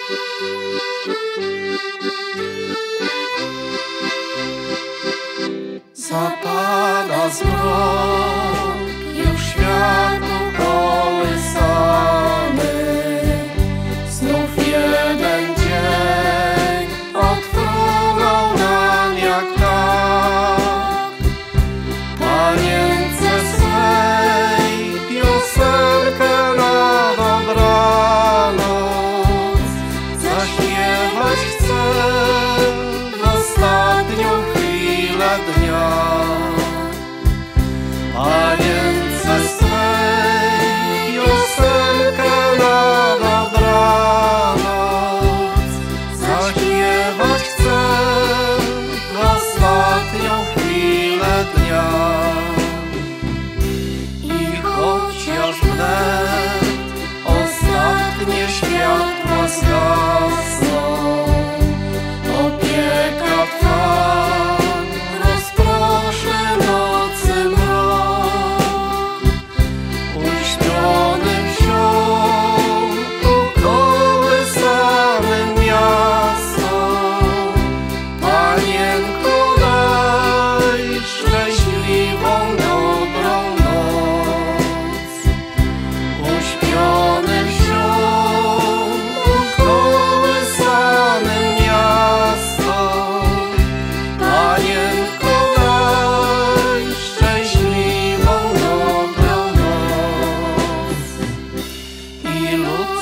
Zapada zmrok, już świat ukołysany. Znów jeden dzień odfrunął nam jak tak. Panience swej piosenkę na dobranoc zaśpiewać chcę w ostatnią chwilę dnia. Panience swej piosenkę na dobranoc zaśpiewać chcę w ostatnią chwilę dnia. I chociaż wnet ostatnie światła zgasną, opieka Twa rozproszy nocy mrok. Uśpionym wsią, ukołysanym miastom, Panienko, daj szczęśliwą, dobrą noc. Uśpionym wsią, ukołysanym miastom, Panienko, daj szczęśliwą, dobrą noc. I lud